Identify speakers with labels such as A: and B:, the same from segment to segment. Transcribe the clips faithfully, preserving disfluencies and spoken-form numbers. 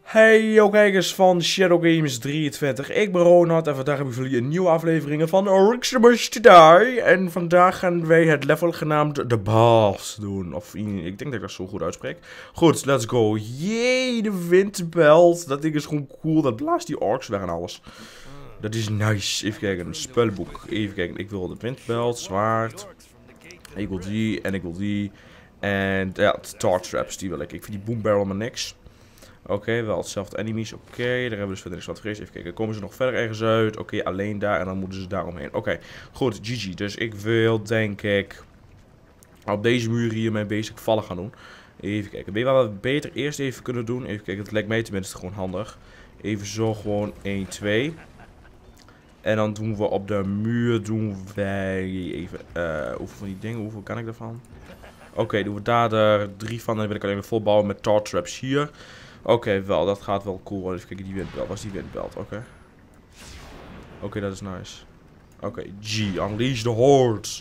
A: Hey yo kijkers van Shadow Games drieëntwintig, ik ben Ronald en vandaag hebben we voor jullie een nieuwe aflevering van Orximus to Die. En vandaag gaan wij het level genaamd The Boss doen, of ik denk dat ik dat zo goed uitspreek. Goed, let's go. Jee, de windbelt, dat ding is gewoon cool, dat blaast die orks weg en alles. Dat is nice. Even kijken, een spelboek, even kijken, ik wil de windbelt, zwaard. Ik wil die en ik wil die. En ja, de tar traps, die wil ik. Ik vind die boom barrel maar niks. Oké, okay, wel hetzelfde enemies. Oké, okay, daar hebben we dus verder niks wat vrees. Even kijken, komen ze nog verder ergens uit? Oké, okay, alleen daar en dan moeten ze daaromheen. Oké, okay, goed, G G. Dus ik wil, denk ik, op deze muur hier mijn basic vallen gaan doen. Even kijken, weet je wat we beter eerst even kunnen doen? Even kijken, het lijkt mij tenminste gewoon handig. Even zo gewoon één, twee. En dan doen we op de muur, doen wij even, uh, hoeveel van die dingen, hoeveel kan ik daarvan? Oké, okay, doen we daar er drie van en dan wil ik alleen weer volbouwen met tar traps hier. Oké, okay, wel, dat gaat wel cool worden. Even kijken, die windbelt. Waar is die windbelt? Oké. Okay. Oké, okay, dat is nice. Oké, okay, G, unleash the hordes.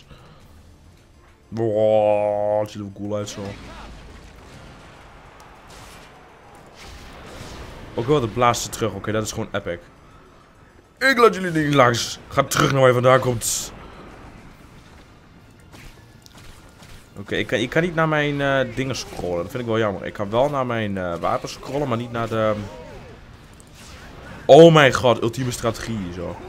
A: Wow, het ziet er wel cool uit zo. Ook wel, de blaast ze terug. Oké, okay, dat is gewoon epic. Ik laat jullie niet langs. Ga terug naar waar je vandaan komt. Oké, okay, ik, kan, ik kan niet naar mijn uh, dingen scrollen. Dat vind ik wel jammer. Ik kan wel naar mijn uh, wapens scrollen, maar niet naar de... Oh mijn god, ultieme strategie hier zo.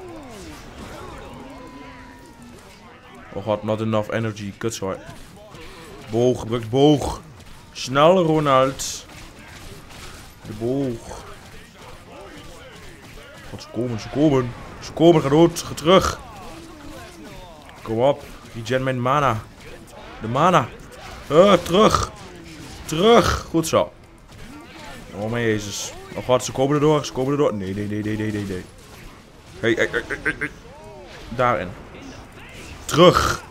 A: Oh god, not enough energy. Kutzooi. Boog, gebruik boog. Snel, Ronald. De boog. God, ze komen, ze komen. Ze komen, ga dood, ga terug. Kom op, regen mijn mana. De mana. Uh, terug. Terug. Goed zo. Oh mijn jezus. Oh god, ze komen erdoor. Ze komen erdoor. Nee, nee, nee, nee, nee, nee, nee. Hey, hey, hey, hey, hey. Daarin. Terug.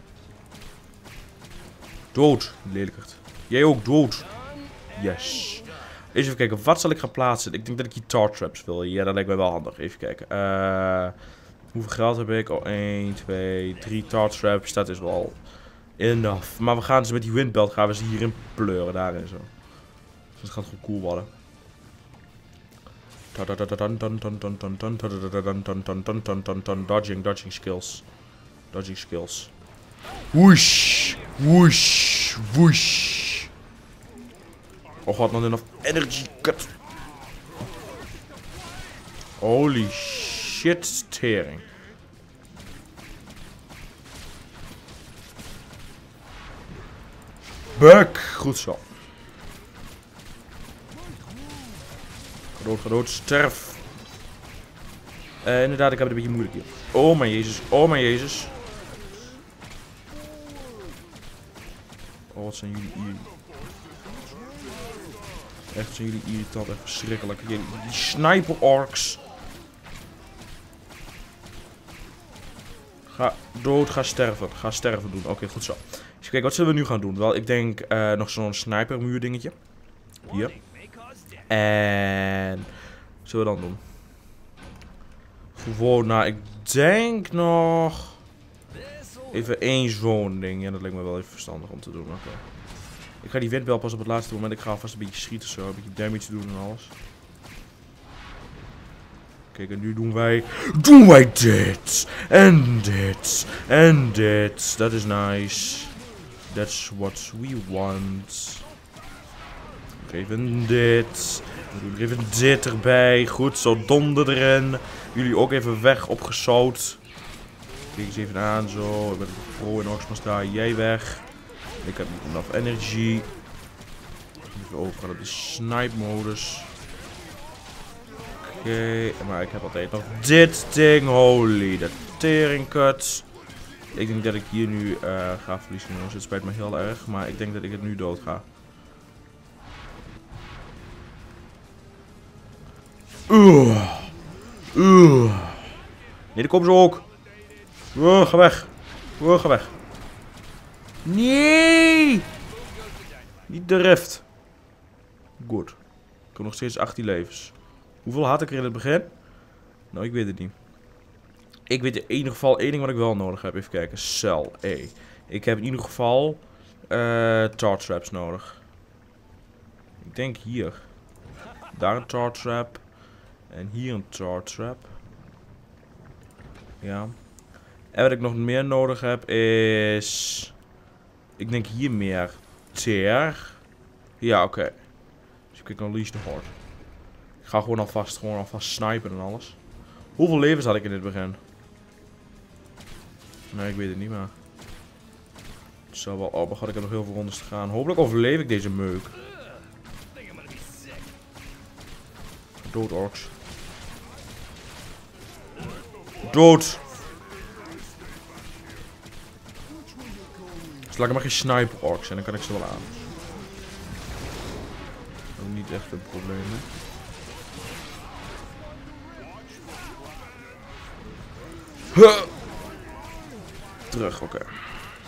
A: Dood. Lelijkert. Jij ook dood. Yes. Even kijken. Wat zal ik gaan plaatsen? Ik denk dat ik hier tar traps wil. Ja, dat lijkt mij wel handig. Even kijken. Uh, hoeveel geld heb ik? Oh, één, twee, drie tar traps. Dat is wel... enough. Maar we gaan dus met die windbelt gaan we ze hierin pleuren. Daarin zo. Dus dat gaat gewoon cool worden. Dodging, dodging skills. Dodging skills. Whoosh. Whoosh. Whoosh. Oh god, not enough energy. Kut. Holy shit, tering. Buck! Goed zo. Ga dood, ga dood, sterf. Uh, inderdaad, ik heb het een beetje moeilijk hier. Oh mijn jezus, oh mijn jezus. Oh, wat zijn jullie hier. Echt, zijn jullie irritant, echt verschrikkelijk. Die, die sniper orks. Ga dood, ga sterven. Ga sterven doen. Oké, okay, goed zo. Dus kijk, wat zullen we nu gaan doen? Wel, ik denk uh, nog zo'n snipermuur dingetje. Hier. En... zullen we dan doen? Gewoon, nou, ik denk nog... even één zo'n ding. Ja, dat lijkt me wel even verstandig om te doen. Oké. Okay. Ik ga die windbel pas op het laatste moment. Ik ga alvast een beetje schieten zo. Een beetje damage doen en alles. Kijk, en nu doen wij... doen wij dit! En dit! En dit! Dat is nice. That's what we want. Even dit. We doen er even dit erbij. Goed, zo donder erin. Jullie ook even weg opgezout. Kijk eens even aan, zo. Ik ben pro in Orximus daar. Jij weg. Ik heb niet enough energy. Even overgaan op de snipe modus. Oké, okay, maar ik heb altijd nog dit ding. Holy, de teringkut. Ik denk dat ik hier nu uh, ga verliezen, jongens. Het spijt me heel erg, maar ik denk dat ik het nu dood ga. Oeh. Oeh. Nee, daar komen ze ook. Oeh, ga weg. Oeh, ga weg. Nee. Niet de rift. Goed. Ik heb nog steeds achttien levens. Hoeveel had ik er in het begin? Nou, ik weet het niet. Ik weet in ieder geval één ding wat ik wel nodig heb. Even kijken. Cell E. Ik heb in ieder geval uh, tar traps nodig. Ik denk hier. Daar een tar trap. En hier een tar trap. Ja. En wat ik nog meer nodig heb is... Ik denk hier meer teer. Ja, oké. Okay. Dus ik kan unleash the horde. Ik ga gewoon alvast, gewoon alvast snipen en alles. Hoeveel levens had ik in dit begin? Nee, ik weet het niet, maar... Het zou wel... Oh, maar god, ik heb nog heel veel rondes te gaan. Hopelijk overleef ik deze meuk. Dood, orks. Dood! Dus laat ik maar geen sniper orks en dan kan ik ze wel aan. Ook niet echt een probleem, hè? Huh. Terug, oké. Okay.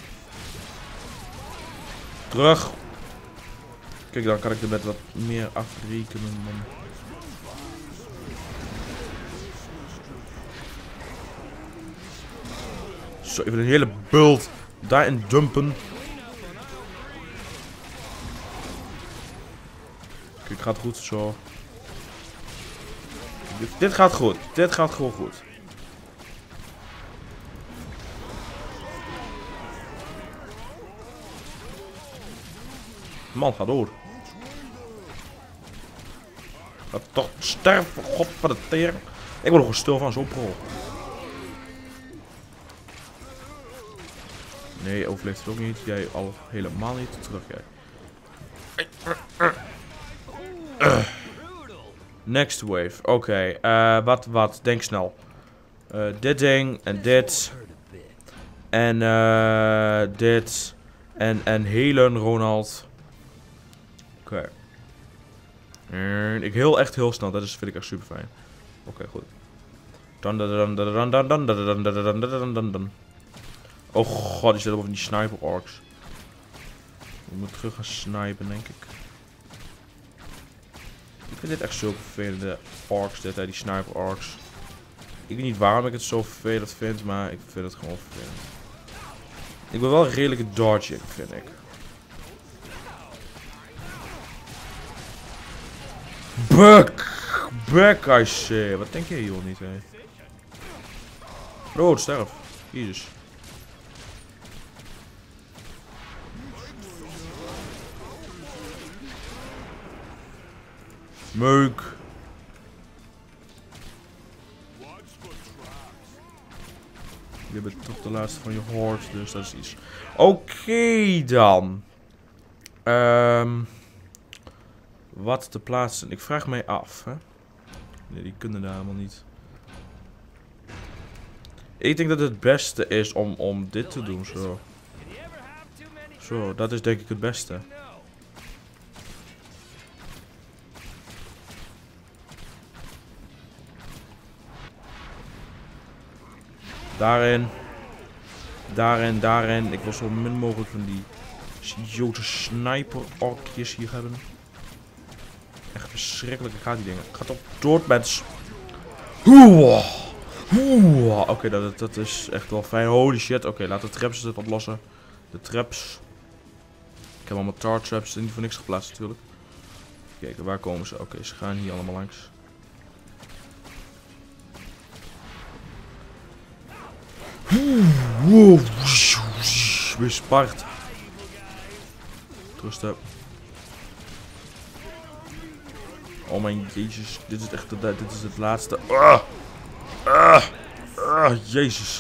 A: Terug. Kijk, dan kan ik er met wat meer afrekenen. Man. Zo, even een hele bult daarin dumpen. Kijk, gaat goed zo. Dit, dit gaat goed. Dit gaat gewoon goed. Man, ga door. Ga toch sterven, god van de tering. Ik word er gewoon stil van, zo pro. Nee, overleeft het ook niet. Jij al helemaal niet. Terug, jij. Uh. Next wave. Oké, okay. uh, wat, wat? Denk snel. Uh, dit ding en dit. En uh, dit. En, en Helen, Ronald. Oké. Okay. En ik heel echt heel snel. Dat is, vind ik echt super fijn. Oké, okay, goed. Dan, dan, dan, dan, dan, dan, dan, dan, dan, dan, dan. Oh god, die zit over die sniper orks. Ik moet terug gaan snipen, denk ik. Ik vind dit echt zo vervelende orks, dit, hè, die sniper orks. Ik weet niet waarom ik het zo vervelend vind, maar ik vind het gewoon vervelend. Ik ben wel een redelijke dodge, vind ik. Buck! Buck, I say. Wat denk jij joh niet, hè? Oh, sterf. Jezus. Meuk. Je bent toch de laatste van je horde, dus dat is iets. Oké okay, dan. Um, wat te plaatsen? Ik vraag mij af. Hè? Nee, die kunnen daar helemaal niet. Ik denk dat het beste is om, om dit te doen. Zo. Zo, dat is denk ik het beste. Daarin. Daarin, daarin. Ik wil zo min mogelijk van die idiote sniper orkjes hier hebben. Echt verschrikkelijk. Ik ga die dingen. Gaat op dood mensen. Oké, okay, dat, dat is echt wel fijn. Holy shit. Oké, okay, laat de traps het oplossen. De traps. Ik heb allemaal tar traps. Niet voor niks geplaatst natuurlijk. Kijken, waar komen ze? Oké, okay, ze gaan hier allemaal langs. Wow. Bespart. Rusten. Oh mijn jezus. Dit is echt de, dit is het laatste. Ah. Ah. Ah. Jezus.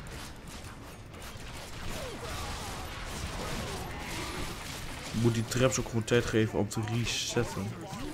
A: Ik moet die traps ook gewoon tijd geven om te resetten.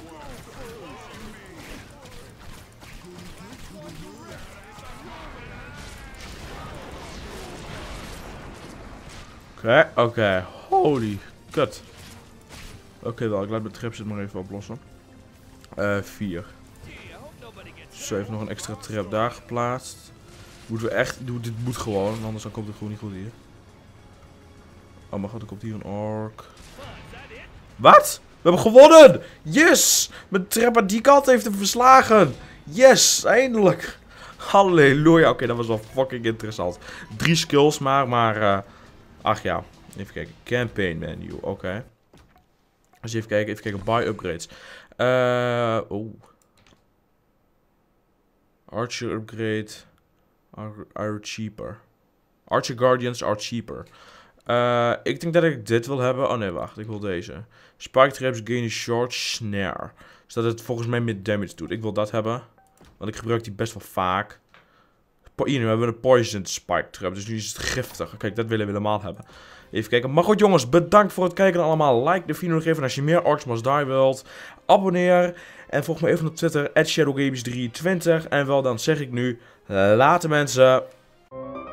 A: Oké, okay, oké. Okay. Holy kut. Oké okay, wel, ik laat mijn traps het maar even oplossen. Uh, vier. Zo, even nog een extra trap daar geplaatst. Moeten we echt, dit moet gewoon, anders dan komt het gewoon niet goed hier. Oh mijn god, er komt hier een ork. Wat? We hebben gewonnen! Yes! Mijn trap aan die kant heeft hem verslagen. Yes, eindelijk. Halleluja. Oké, okay, dat was wel fucking interessant. Drie skills maar, maar... Uh, ach ja, even kijken. Campaign menu, oké. Okay. Dus even kijken, even kijken. Buy upgrades. Uh, oh. Archer upgrade. Are, are cheaper. Archer Guardians are cheaper. Uh, ik denk dat ik dit wil hebben. Oh nee, wacht. Ik wil deze. Spike traps gain a short snare. Zodat het volgens mij meer damage doet. Ik wil dat hebben. Want ik gebruik die best wel vaak. Po hier, we hebben een poison spike trap. Dus nu is het giftig. Kijk, dat willen we helemaal hebben. Even kijken. Maar goed jongens, bedankt voor het kijken allemaal. Like de video nog even als je meer Orcs Must Die wilt. Abonneer. En volg me even op Twitter. at Shadow Games drieëntwintig. En wel dan zeg ik nu. Later mensen.